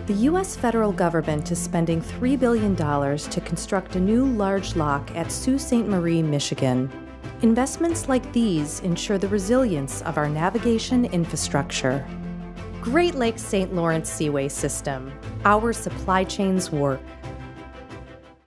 The U.S. federal government is spending $3 billion to construct a new large lock at Sault Ste. Marie, Michigan. Investments like these ensure the resilience of our navigation infrastructure. Great Lakes St. Lawrence Seaway System. Our supply chains work.